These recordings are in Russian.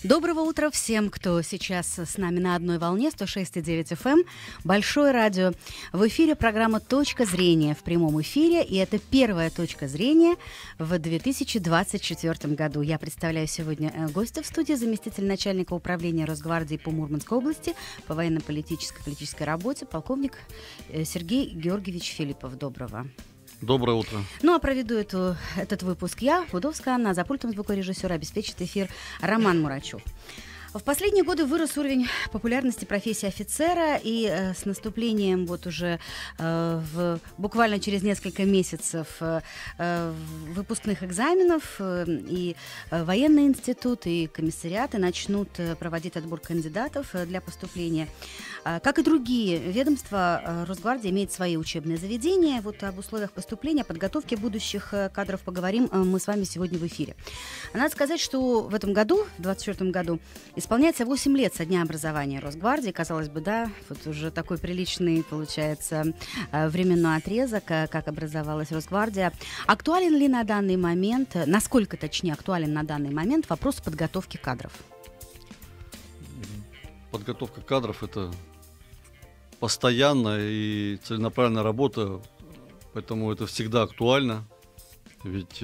Доброго утра всем, кто сейчас с нами на одной волне 106,9 FM. Большое радио. В эфире программа «Точка зрения» в прямом эфире. И это первая точка зрения в 2024 году. Я представляю сегодня гостя в студии, заместитель начальника управления Росгвардии по Мурманской области по военно-политической работе, полковник Сергей Георгиевич Филиппов. Доброго. Доброе утро. Ну а проведу этот выпуск я, Худовская Анна, за пультом звукорежиссера обеспечит эфир Роман Мурачев. В последние годы вырос уровень популярности профессии офицера, и с наступлением вот уже буквально через несколько месяцев выпускных экзаменов и военный институт, и комиссариаты начнут проводить отбор кандидатов для поступления. Как и другие ведомства, Росгвардия имеет свои учебные заведения. Вот об условиях поступления, о подготовке будущих кадров поговорим мы с вами сегодня в эфире. Надо сказать, что в этом году, в 2024 году, исполняется 8 лет со дня образования Росгвардии. Казалось бы, да, вот уже такой приличный, получается, временной отрезок, как образовалась Росгвардия. Актуален ли на данный момент, насколько, точнее, актуален на данный момент вопрос подготовки кадров? Подготовка кадров – это постоянная и целенаправленная работа, поэтому это всегда актуально. Ведь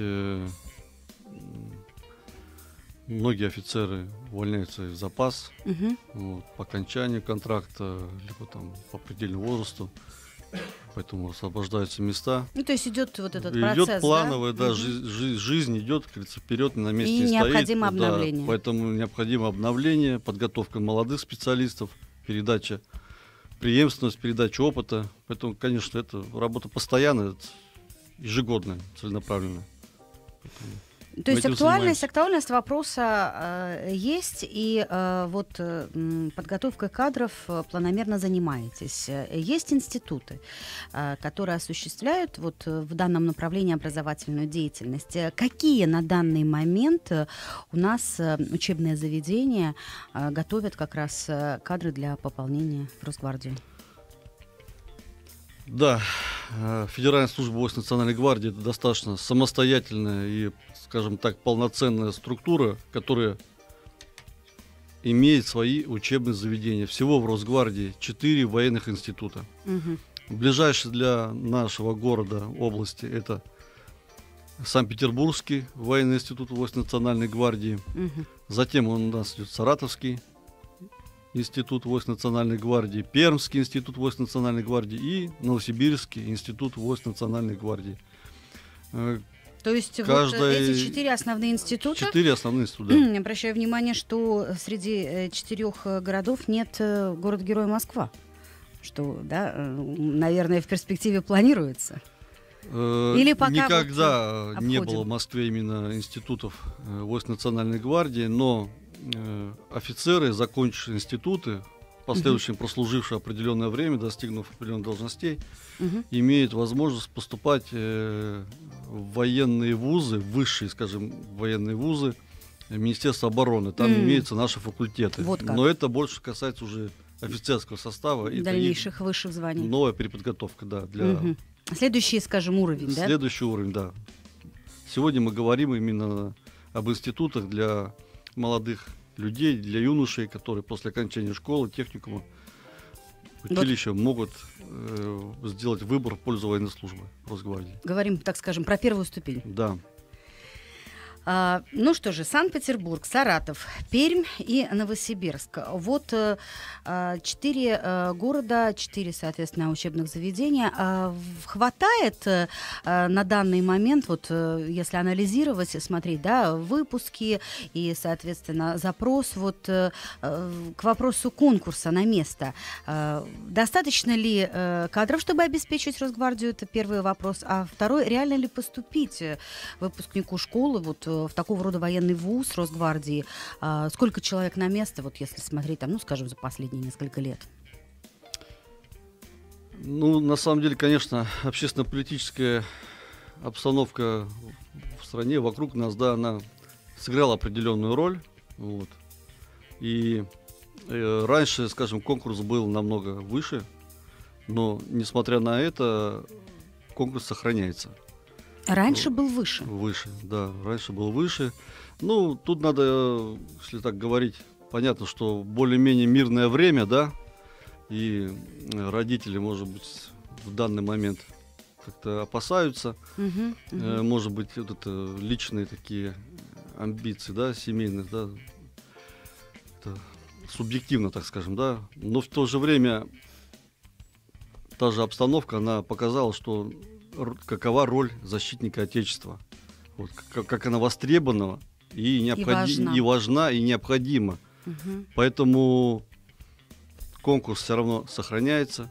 многие офицеры увольняются в запас по окончанию контракта, либо там по предельному возрасту, поэтому освобождаются места. Ну, то есть идет вот этот процесс, идет плановая, да, жизнь идет, как говорится, вперед, на месте не стоит. И необходимо обновление. Да, поэтому необходимо обновление, подготовка молодых специалистов, передача преемственность, передача опыта. Поэтому, конечно, это работа постоянная, ежегодная, целенаправленная. То есть актуальность вопроса есть, и подготовкой кадров планомерно занимаетесь. Есть институты, которые осуществляют вот в данном направлении образовательную деятельность. Какие на данный момент у нас учебные заведения готовят как раз кадры для пополнения в Росгвардию? Да, Федеральная служба войск Национальной гвардии — это достаточно самостоятельная и, скажем так, полноценная структура, которая имеет свои учебные заведения. Всего в Росгвардии 4 военных института. Ближайший для нашего города, области, это Санкт-Петербургский военный институт войск Национальной гвардии. Затем у нас идет Саратовский институт войск Национальной гвардии, Пермский институт войск Национальной гвардии и Новосибирский институт войск Национальной гвардии. То есть вот эти 4 основные института. 4 основные института. Да. Обращаю внимание, что среди 4 городов нет город-героя Москва, что, да, наверное, в перспективе планируется. Или пока никогда не было в Москве именно институтов войск Национальной гвардии, но офицеры, закончившие институты, в последующем прослужившие определенное время, достигнув определенных должностей, имеют возможность поступать в военные вузы, высшие, скажем, военные вузы Министерства обороны. Там имеются наши факультеты. Вот но это больше касается уже офицерского состава. Дальнейших высших званий. Новая переподготовка, да. Для... Следующий, скажем, уровень, да? Следующий уровень, да. Сегодня мы говорим именно об институтах для молодых людей, для юношей, которые после окончания школы, техникума, училища могут сделать выбор в пользу военной службы Росгвардии. Говорим, так скажем, про первую ступень. Да. Ну что же, Санкт-Петербург, Саратов, Пермь и Новосибирск. Вот 4 города, 4, соответственно, учебных заведения. Хватает на данный момент, вот если анализировать, смотреть, да, выпуски и, соответственно, запрос вот к вопросу конкурса на место. Достаточно ли кадров, чтобы обеспечить Росгвардию? Это первый вопрос. А второй, реально ли поступить выпускнику школы вот в такого рода военный вуз Росгвардии? Сколько человек на место, вот если смотреть, там, ну, скажем, за последние несколько лет? Ну, на самом деле, конечно, общественно-политическая обстановка в стране, вокруг нас, да, она сыграла определенную роль. Вот. И раньше, скажем, конкурс был намного выше, но, несмотря на это, конкурс сохраняется. Раньше был выше? Выше, да, раньше был выше. Ну, тут надо, если так говорить, понятно, что более-менее мирное время, да, и родители, может быть, в данный момент как-то опасаются, может быть, вот это личные такие амбиции, да, семейные, да, это субъективно, так скажем, да, но в то же время та же обстановка, она показала, что какова роль защитника Отечества, вот, как она востребована и важна, и необходима. Поэтому конкурс все равно сохраняется.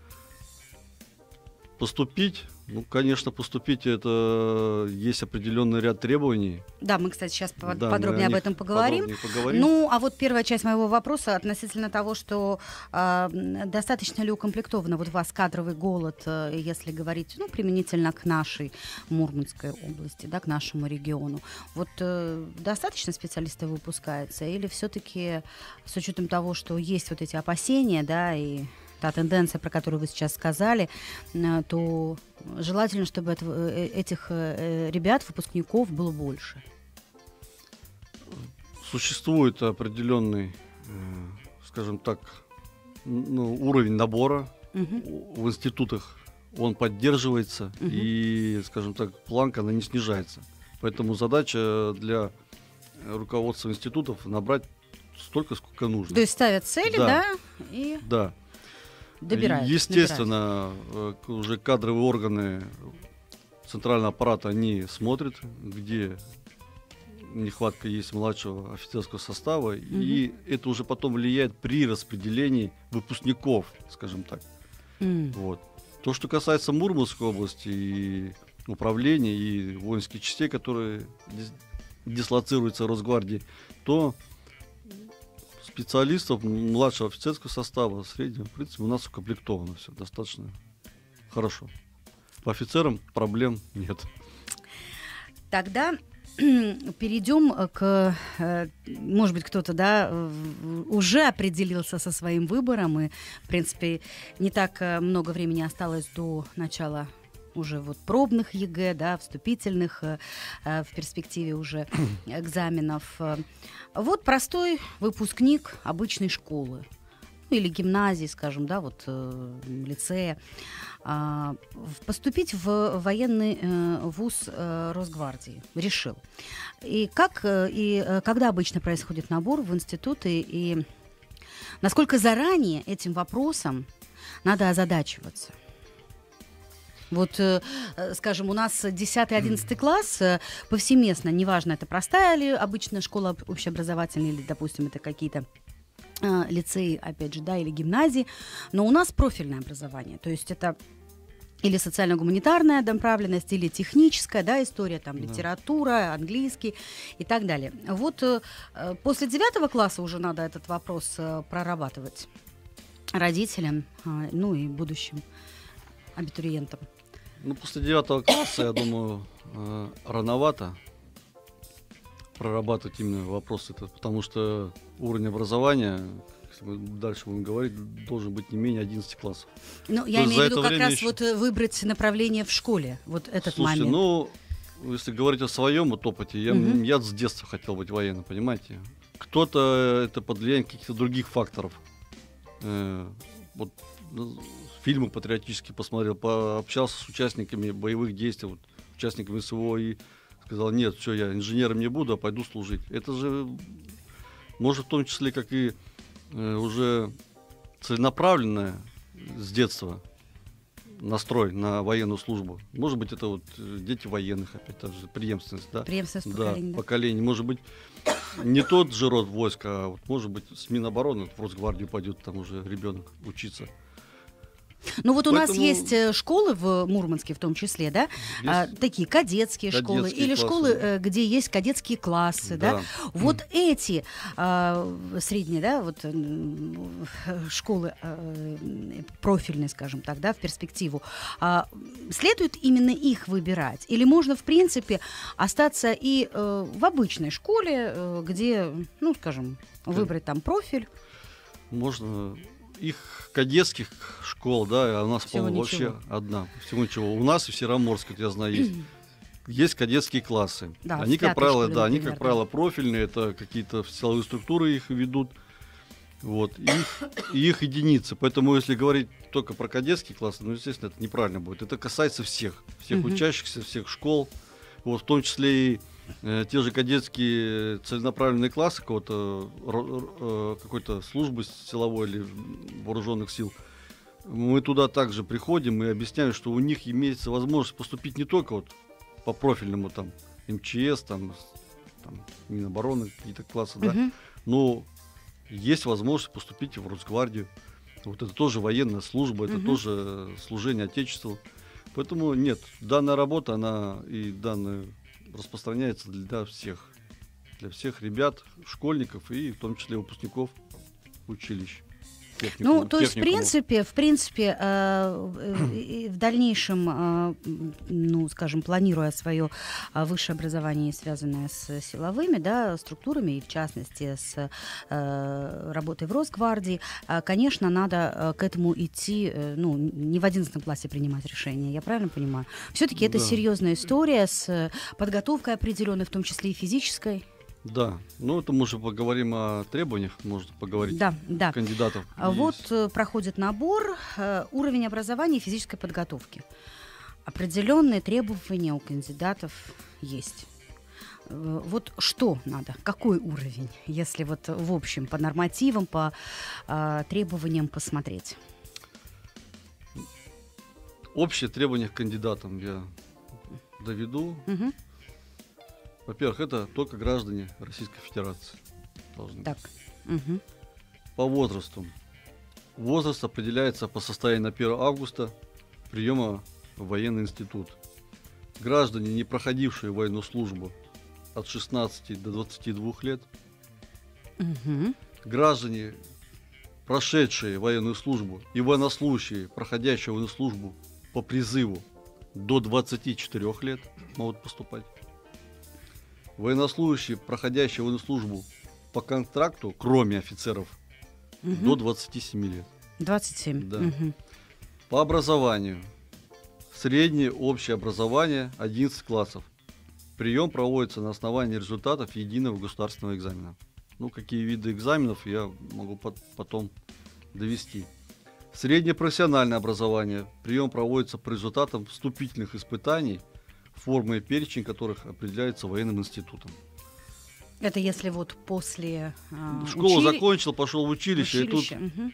Поступить, ну, конечно, поступить, это есть определенный ряд требований. Да, мы, кстати, сейчас подробнее об этом поговорим. Ну, а вот первая часть моего вопроса относительно того, что достаточно ли укомплектовано вот у вас кадровый голод, если говорить, ну, применительно к нашей Мурманской области, да, к нашему региону. Вот достаточно специалистов выпускается, или все-таки с учетом того, что есть вот эти опасения, да, и та тенденция, про которую вы сейчас сказали, то желательно, чтобы этих ребят, выпускников, было больше? Существует определенный, скажем так, ну, уровень набора в институтах. Он поддерживается, и, скажем так, планка, она не снижается. Поэтому задача для руководства институтов набрать столько, сколько нужно. То есть ставят цели, да? И... Да. Добирают. Естественно, уже кадровые органы центрального аппарата, они смотрят, где нехватка есть младшего офицерского состава, и это уже потом влияет при распределении выпускников, скажем так. Вот. То, что касается Мурманской области и управления, и воинских частей, которые дислоцируются в Росгвардии, то специалистов младшего офицерского состава, среднего, в принципе, у нас укомплектовано все достаточно хорошо. По офицерам проблем нет. Тогда перейдем к, может быть, кто-то, да, уже определился со своим выбором, и, в принципе, не так много времени осталось до начала уже вот пробных ЕГЭ, да, вступительных, в перспективе уже экзаменов. Вот простой выпускник обычной школы, или гимназии, скажем, да, вот лицея, поступить в военный вуз Росгвардии решил. И как и когда обычно происходит набор в институты, и насколько заранее этим вопросом надо озадачиваться? Вот, скажем, у нас 10-11 класс повсеместно, неважно, это простая или обычная школа общеобразовательная, или, допустим, это какие-то лицеи, опять же, да, или гимназии, но у нас профильное образование, то есть это или социально-гуманитарная направленность, или техническая, да, история, там, литература, английский и так далее. Вот после 9 класса уже надо этот вопрос прорабатывать родителям, ну и будущим абитуриентам. Ну, после 9 класса, я думаю, рановато прорабатывать именно вопросы, потому что уровень образования, если мы дальше будем говорить, должен быть не менее 11 классов. Ну, я имею в виду как раз еще... вот выбрать направление в школе, вот этот Слушайте, момент. Ну, если говорить о своем вот опыте, я с детства хотел быть военным, понимаете? Кто-то это под влиянием каких-то других факторов. Вот фильмы патриотические посмотрел, пообщался с участниками боевых действий, вот, участниками СВО, и сказал, нет, все, я инженером не буду, а пойду служить. Это же может в том числе, как и уже целенаправленное с детства настрой на военную службу. Может быть, это вот дети военных, опять же, преемственность, да? Преемственность поколения. Да, поколение. Может быть, не тот же род войска, а вот, может быть, с Минобороны в Росгвардию пойдет там уже ребенок учиться. Ну вот у нас есть школы в Мурманске в том числе, да, такие кадетские школы или классы, школы, где есть кадетские классы, да. Вот эти средние, да, вот школы профильные, скажем так, да, в перспективу, следует именно их выбирать? Или можно, в принципе, остаться и в обычной школе, где, ну, скажем, выбрать там профиль? Можно... Их кадетских школ, да, а у нас, по-моему, вообще одна. Всего ничего. У нас и в Сероморске, я знаю, есть есть кадетские классы. Да, они, как правило, школе, например, как правило, профильные, это какие-то силовые структуры их ведут. Вот, их единицы. Поэтому, если говорить только про кадетские классы, ну, естественно, это неправильно будет. Это касается всех учащихся, всех школ. Вот, в том числе и те же кадетские целенаправленные классы какой-то службы силовой или вооруженных сил. Мы туда также приходим и объясняем, что у них имеется возможность поступить не только вот по профильному там МЧС, там Минобороны, какие-то классы, да, но есть возможность поступить в Росгвардию. Вот это тоже военная служба, это тоже служение Отечеству. Поэтому нет, данная работа, она и данная распространяется для всех ребят, школьников и в том числе выпускников училищ. Ну, то есть, в принципе, в дальнейшем, ну, скажем, планируя свое высшее образование, связанное с силовыми, да, структурами, и в частности с работой в Росгвардии, конечно, надо к этому идти, ну, не в 11 классе принимать решения, я правильно понимаю? Все-таки это серьезная история с подготовкой определенной, в том числе и физической. Да, ну это мы уже поговорим о требованиях, можно поговорить кандидатов. Вот проходит набор, уровень образования и физической подготовки. Определенные требования у кандидатов есть. Вот что надо, какой уровень, если вот в общем по нормативам, по требованиям посмотреть? Общие требования к кандидатам я доведу. Во-первых, это только граждане Российской Федерации должны быть. По возрасту. Возраст определяется по состоянию на 1 августа приема в военный институт. Граждане, не проходившие военную службу от 16 до 22 лет. Граждане, прошедшие военную службу, и военнослужащие, проходящие военную службу по призыву до 24 лет могут поступать. Военнослужащие, проходящие военную службу по контракту, кроме офицеров, до 27 лет. 27. Да. По образованию. Среднее общее образование 11 классов. Прием проводится на основании результатов единого государственного экзамена. Ну, какие виды экзаменов я могу потом довести. Среднее профессиональное образование. Прием проводится по результатам вступительных испытаний, формы и перечень которых определяется военным институтом. Это если вот после школу закончил, пошел в училище. И тут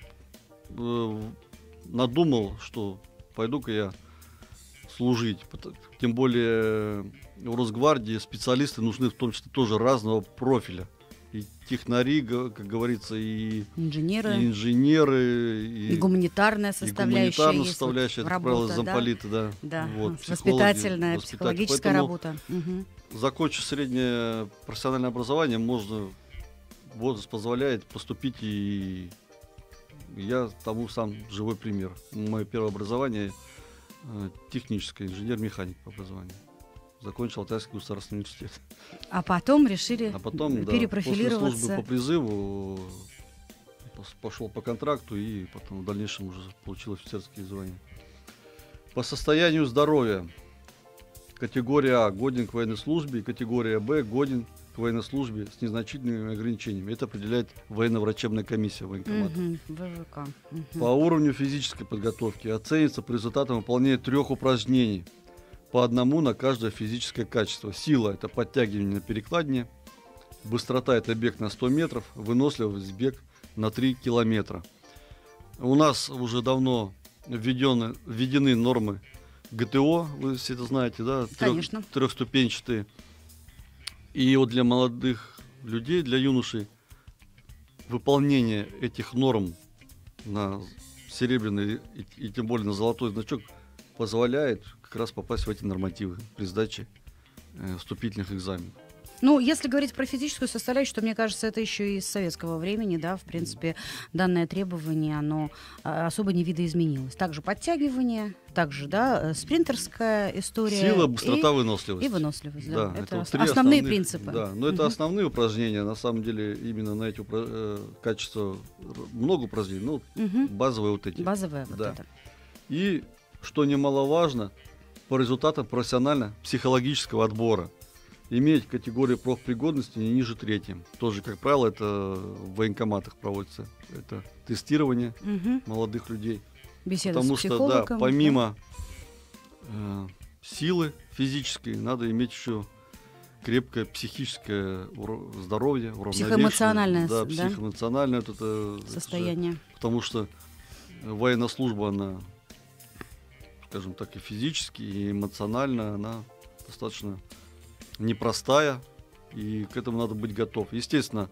надумал, что пойду-ка я служить. Тем более в Росгвардии специалисты нужны в том числе тоже разного профиля. И технари, как говорится, и инженеры, и гуманитарная составляющая. Это, как правило, замполиты, да. Вот, воспитательная, психологическая работа. Закончив среднее профессиональное образование, возраст позволяет поступить, и я тому сам живой пример. Мое первое образование техническое, инженер-механик по образованию. Закончил Алтайский государственный университет. А потом решили Да, перепрофилироваться. после службы по призыву пошел по контракту и потом в дальнейшем уже получил офицерские звания. По состоянию здоровья. Категория А годен к военной службе, категория Б годен к военной службе с незначительными ограничениями. Это определяет военно-врачебная комиссия военкомата. ВВК. По уровню физической подготовки оценится по результатам выполнения 3 упражнений. По одному на каждое физическое качество. Сила – это подтягивание на перекладине. Быстрота – это бег на 100 метров. Выносливость – бег на 3 километра. У нас уже давно введены нормы ГТО, вы все это знаете, да? Конечно. Трехступенчатые. И вот для молодых людей, для юношей, выполнение этих норм на серебряный и тем более на золотой значок позволяет как раз попасть в эти нормативы при сдаче вступительных экзаменов. Ну, если говорить про физическую составляющую, то, мне кажется, это еще и с советского времени, да, в принципе, данное требование, оно особо не видоизменилось. Также подтягивание, также, да, спринтерская история. Сила, быстрота, выносливость. И выносливость, да. Это вот основные принципы. Да, но это основные упражнения, на самом деле, именно на эти качества много упражнений, ну, базовые вот эти. Базовые вот да. это. И, что немаловажно, по результатам профессионально-психологического отбора. Иметь категорию профпригодности не ниже 3. Тоже, как правило, это в военкоматах проводится. Это тестирование молодых людей. Беседа потому с что, психологом. да, помимо силы физической, надо иметь еще крепкое психическое здоровье, психоэмоциональное, да, психоэмоциональное это состояние. Потому что военная служба, она, скажем так, и физически, и эмоционально, она достаточно непростая, и к этому надо быть готов. Естественно,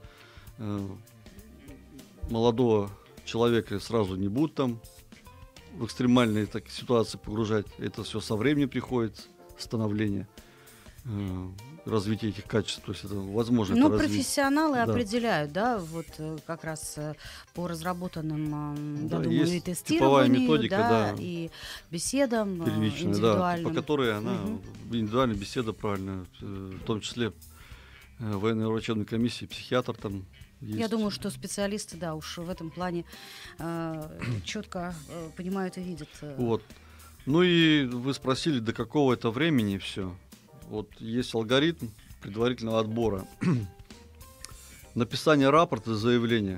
молодого человека сразу не будут там в экстремальные такие ситуации погружать. Это все со временем приходит, становление, развитие этих качеств. То есть это возможно. Но это профессионалы да. определяют, да, вот как раз по разработанным, да, я думаю, и типовая тестированию, методика, да, и беседам первичная, да, по которой она индивидуальная беседа правильная, в том числе военной врачебной комиссии, психиатр там есть. Я думаю, что специалисты, да, уж в этом плане четко понимают и видят. Вот. Ну и вы спросили, до какого это времени все. Вот есть алгоритм предварительного отбора. Написание рапорта, заявления.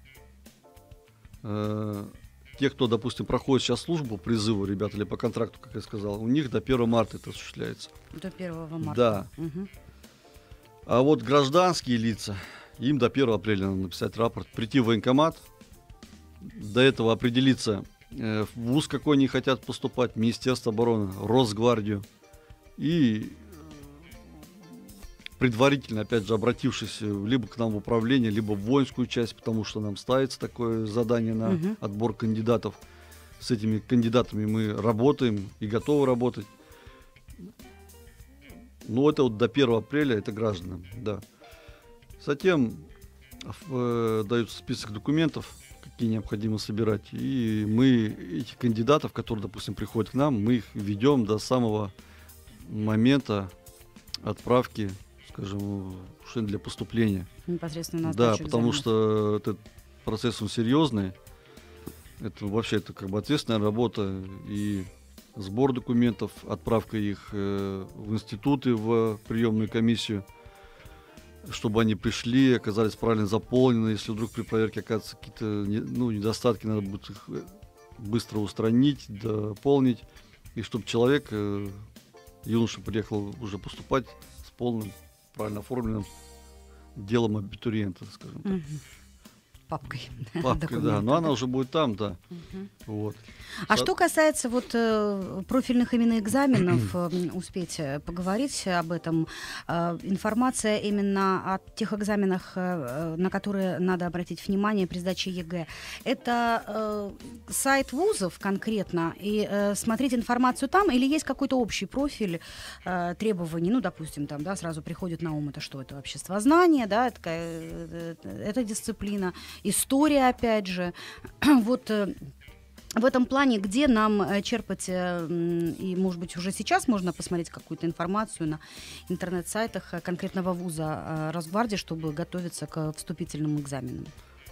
Те, кто, допустим, проходит сейчас службу по призыву, ребята, или по контракту, как я сказал, у них до 1 марта это осуществляется. До 1 марта. Да. А вот гражданские лица, им до 1 апреля надо написать рапорт, прийти в военкомат, до этого определиться, в вуз какой они хотят поступать, Министерство обороны, Росгвардию, и предварительно, опять же, обратившись либо к нам в управление, либо в воинскую часть, потому что нам ставится такое задание на отбор кандидатов. С этими кандидатами мы работаем и готовы работать. Ну, это вот до 1 апреля, это гражданам, да. Затем дается список документов, какие необходимо собирать. И мы этих кандидатов, которые, допустим, приходят к нам, мы их ведем до самого момента отправки, скажем, для поступления. Непосредственно на Да, сдачу потому экзаменов. что этот процесс, он серьезный. Это вообще это как бы ответственная работа. И сбор документов, отправка их в институты, в приемную комиссию, чтобы они пришли, оказались правильно заполнены. Если вдруг при проверке оказываются какие-то недостатки, надо будет их быстро устранить, дополнить. И чтобы человек, юноша, приехал уже поступать с полным, правильно оформленным делом абитуриента, скажем так. Папкой. Папкой, да. Но она уже будет там, да. Вот. А что касается вот профильных именно экзаменов, успеть поговорить об этом, информация именно о тех экзаменах, на которые надо обратить внимание при сдаче ЕГЭ, это сайт вузов конкретно, и смотреть информацию там, или есть какой-то общий профиль требований, ну, допустим, там, да, сразу приходит на ум, это что, это обществознание, да, это дисциплина, история, опять же, вот в этом плане, где нам черпать, и, может быть, уже сейчас можно посмотреть какую-то информацию на интернет-сайтах конкретного вуза Росгвардии, чтобы готовиться к вступительным экзаменам?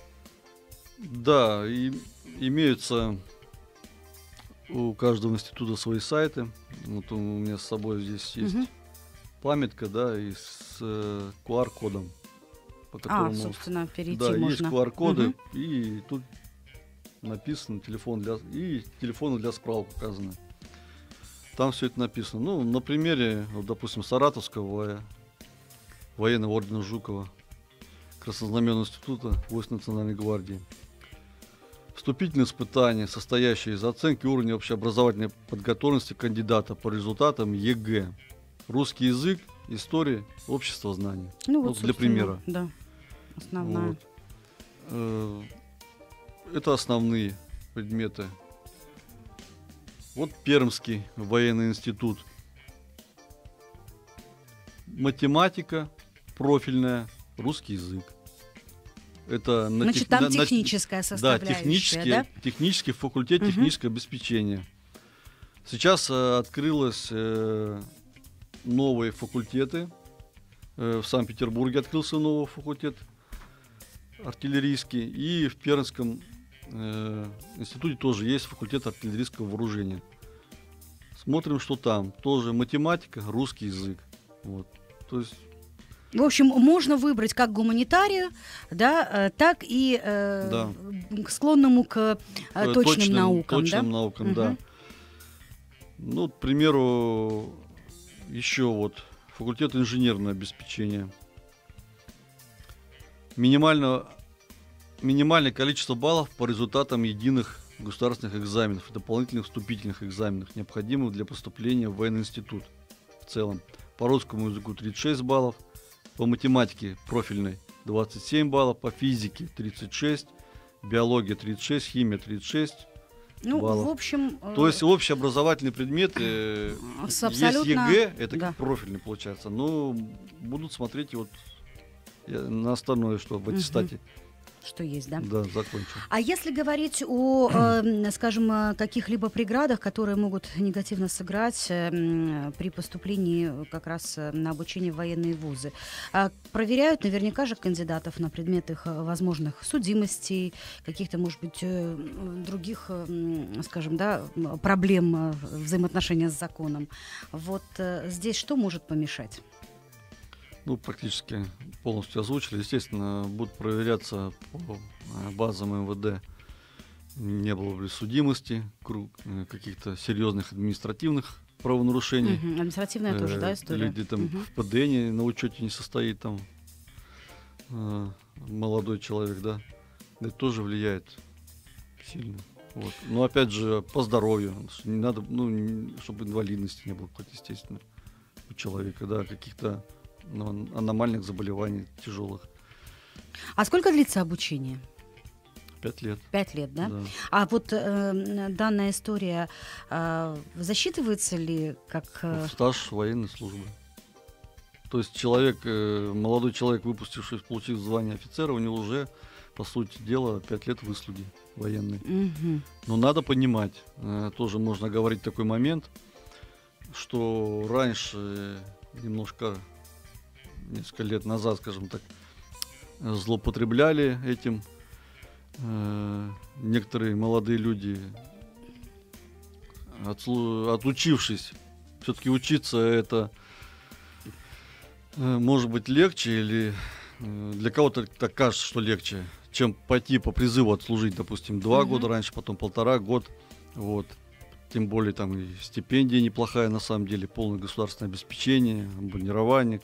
Да, и имеются у каждого института свои сайты. Вот у меня с собой здесь есть памятка, да, и с QR-кодом, по которому, собственно, перейти да, можно. Есть QR-коды, и тут написано телефоны для справок указаны. Там все это написано. Ну, на примере, вот, допустим, Саратовского военного ордена Жукова, Краснознаменного института войск Национальной гвардии. Вступительные испытания, состоящие из оценки уровня общеобразовательной подготовленности кандидата по результатам ЕГЭ. Русский язык, история, общество знаний. Ну, вот, для примера. Да, основная. Вот. Это основные предметы. Вот Пермский военный институт. Математика профильная, русский язык. Это Значит, там техническая составляющая, да? Технический факультет, техническое обеспечение. Сейчас открылось новые факультеты. В Санкт-Петербурге открылся новый факультет артиллерийский. И в Пермском институте тоже есть факультет артиллерийского вооружения. Смотрим, что там. Тоже математика, русский язык. Вот. То есть... В общем, можно выбрать как гуманитарию, да, так и да. склонному к точным наукам. Точным наукам, да. Ну, к примеру, еще вот факультет инженерного обеспечения. Минимальное количество баллов по результатам единых государственных экзаменов и дополнительных вступительных экзаменов, необходимых для поступления в военный институт в целом. По русскому языку 36 баллов, по математике профильной 27 баллов, по физике 36, биология 36, химия 36 баллов. В общем... То есть общеобразовательные предметы, есть ЕГЭ, это да. Профильный получается, но будут смотреть вот на остальное, что в аттестате. Что есть, да? Да, закончил. А если говорить о, скажем, каких-либо преградах, которые могут негативно сыграть при поступлении как раз на обучение в военные вузы, проверяют наверняка же кандидатов на предмет их возможных судимостей, каких-то, может быть, других, скажем, да, проблем взаимоотношения с законом. Вот здесь что может помешать? Ну, практически полностью озвучили. Естественно, будут проверяться по базам МВД. Не было бы судимости, каких-то серьезных административных правонарушений. Административная тоже, да, история? Люди там в ПДН на учете не состоит, там молодой человек, да. Это тоже влияет сильно. Вот. Но опять же, по здоровью. Не надо, чтобы инвалидности не было какой-то, естественно, у человека, да, каких-то аномальных заболеваний тяжелых. А сколько длится обучение? 5 лет. 5 лет, да? Да. А вот данная история засчитывается ли как... стаж военной службы. То есть человек, молодой человек, выпустивший, получив звание офицера, у него уже, по сути дела, 5 лет выслуги военной. Но надо понимать, тоже можно говорить такой момент, что раньше немножко... несколько лет назад, скажем так, злоупотребляли этим. Некоторые молодые люди, отучившись, все-таки учиться это может быть легче, или для кого-то так кажется, что легче, чем пойти по призыву отслужить, допустим, 2 года раньше, потом 1,5 года. Вот. Тем более там и стипендия неплохая, на самом деле, полное государственное обеспечение, бронирование,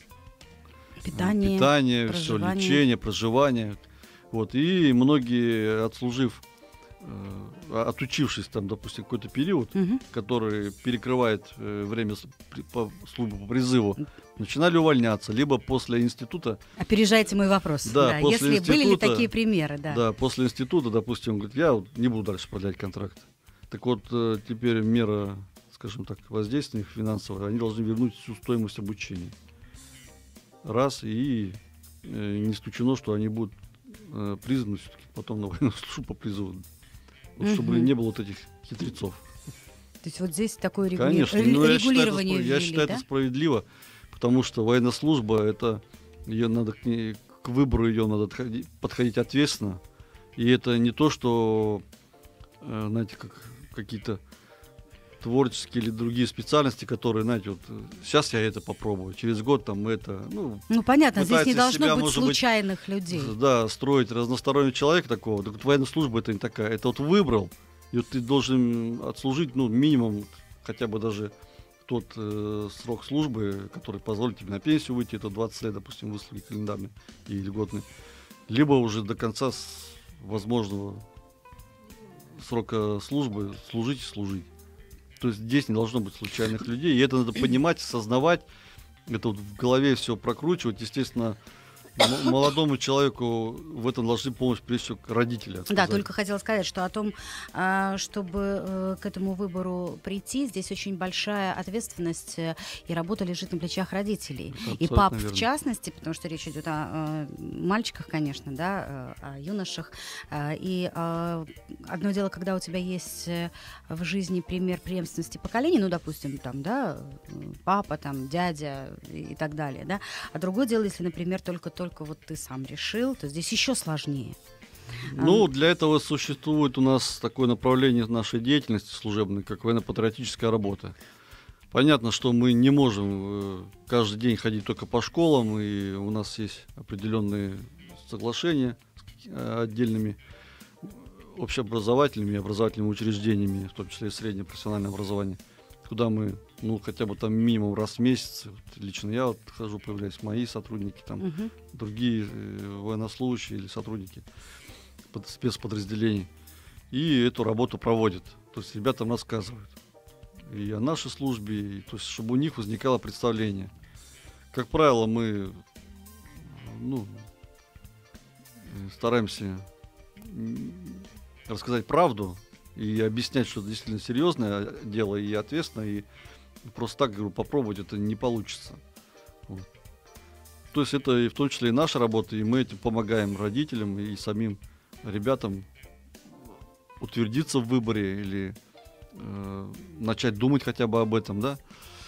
питание, все, лечение, проживание. Вот. И многие, отучившись там, допустим, какой-то период, который перекрывает время службы по призыву, начинали увольняться, либо после института... Опережайте мой вопрос. Да, если были ли такие примеры, да. Да, после института, допустим, говорит, я вот не буду дальше продлять контракт. Так вот, теперь мера, скажем так, воздействия финансовых, они должны вернуть всю стоимость обучения. Раз, и не исключено, что они будут призваны все-таки потом на военную службу по призыву, вот, чтобы не было вот этих хитрецов. То есть вот здесь такое регулирование я считаю, это справедливо, потому что военная служба, это ее надо к выбору ее надо подходить ответственно, и это не то, что, знаете, как какие-то творческие или другие специальности, которые, знаете, вот сейчас я это попробую, через год там это, понятно, здесь не должно быть случайных людей. Да, строить разностороннего человека такого. Так вот, военная служба это не такая. Это вот выбрал, и вот ты должен отслужить, минимум, хотя бы даже тот срок службы, который позволит тебе на пенсию выйти, это 20 лет, допустим, выслуги календарные и льготные. Либо уже до конца возможного срока службы служить. То есть здесь не должно быть случайных людей, и это надо понимать, осознавать, это вот в голове все прокручивать. Естественно, молодому человеку в этом должны помочь, прежде всего, родители. Да, только хотела сказать, что о том, чтобы к этому выбору прийти, здесь очень большая ответственность и работа лежит на плечах родителей. И пап, в частности, потому что речь идет о мальчиках, конечно, да, о юношах. И одно дело, когда у тебя есть в жизни пример преемственности поколений, допустим, там, да, папа, там, дядя и так далее, да. А другое дело, если, например, только вот ты сам решил, то здесь еще сложнее. Ну, для этого существует у нас такое направление нашей деятельности служебной, как военно-патриотическая работа. Понятно, что мы не можем каждый день ходить только по школам, и у нас есть определенные соглашения с отдельными общеобразовательными и образовательными учреждениями, в том числе и среднее профессиональное образование, куда мы, хотя бы там минимум раз в месяц, лично я хожу, появляюсь, мои сотрудники, там, другие военнослужащие или сотрудники спецподразделений, и эту работу проводят. То есть ребятам рассказывают и о нашей службе, и, то есть, чтобы у них возникало представление. Как правило, мы стараемся рассказать правду и объяснять, что это действительно серьезное дело и ответственное, и просто так, говорю, попробовать это не получится. Вот. То есть это и в том числе и наша работа, и мы этим помогаем родителям и самим ребятам утвердиться в выборе или начать думать хотя бы об этом, да.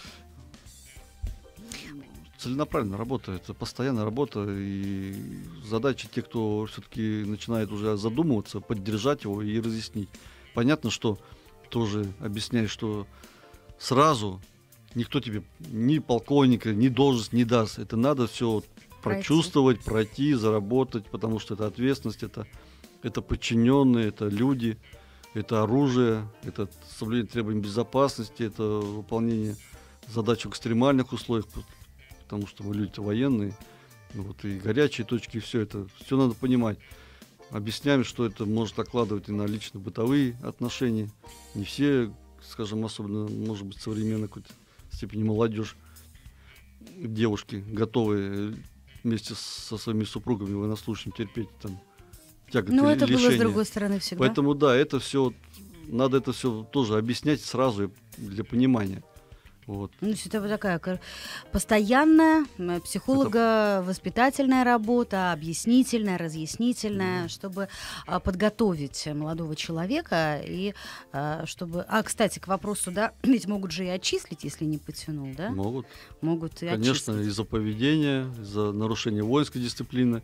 Целенаправленная работа, это постоянная работа, и задача тех, кто все-таки начинает уже задумываться, поддержать его и разъяснить. Понятно, что тоже объясняешь, что сразу никто тебе ни полковника, ни должность не даст. Это надо все прочувствовать, пройти, заработать, потому что это ответственность, это подчиненные, это люди, это оружие, это соблюдение требований безопасности, это выполнение задач в экстремальных условиях, потому что мы люди военные, и горячие точки, и все надо понимать. Объясняем, что это может накладывать и на лично-бытовые отношения. Не все, скажем, особенно, может быть, современной какой-то степени молодежь, девушки, готовы вместе со своими супругами военнослужащими терпеть там тяготы, лишения. Это было с другой стороны всегда. Поэтому, да, надо это все тоже объяснять сразу для понимания. Вот. Это такая постоянная психолого-воспитательная работа, объяснительная, разъяснительная, чтобы подготовить молодого человека и чтобы... кстати, к вопросу, да, ведь могут же и отчислить, если не потянул, да? Могут и конечно, отчислить. из-за поведения, из-за нарушения воинской дисциплины,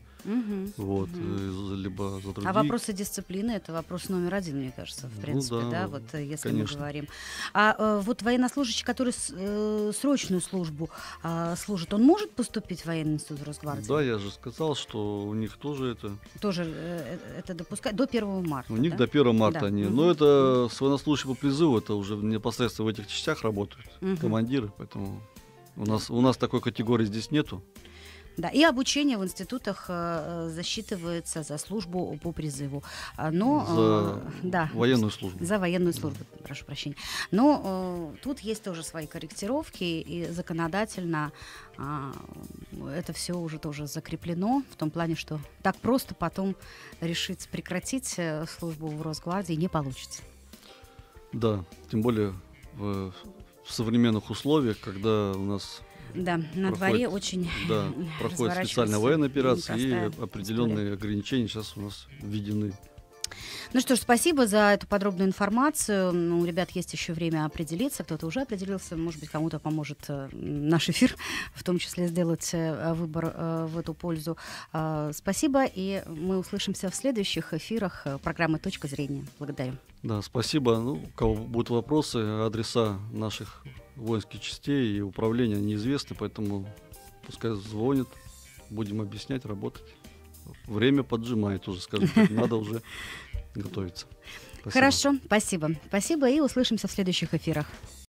либо за другие. А вопросы дисциплины — это вопрос номер один, мне кажется, в принципе, если мы говорим. Вот военнослужащий, который срочную службу служит, он может поступить в военный институт Росгвардии? Да, я же сказал, что у них тоже это допускать до 1 марта. У них до 1 марта они. Но это с военнослужащим по призыву, это уже непосредственно в этих частях работают командиры, поэтому у нас такой категории здесь нету. Да, и обучение в институтах засчитывается за службу по призыву. Но, военную службу. За военную службу, прошу прощения. Но тут есть тоже свои корректировки, и законодательно это все уже тоже закреплено, в том плане, что так просто потом решить прекратить службу в Росгвардии не получится. Да, тем более в современных условиях, когда у нас... Да, на дворе очень проходит специальная военная операция, и определенные ограничения сейчас у нас введены. Ну что ж, спасибо за эту подробную информацию. У ребят есть еще время определиться. Кто-то уже определился. Может быть, кому-то поможет наш эфир, в том числе сделать выбор в эту пользу. Спасибо, и мы услышимся в следующих эфирах программы «Точка зрения». Благодарю. Да, спасибо. У кого будут вопросы, адреса наших воинских частей и управления неизвестны, поэтому пускай звонят, будем объяснять, работать. Время поджимает уже, скажем так, надо уже готовиться. Спасибо. Хорошо, спасибо. Спасибо, и услышимся в следующих эфирах.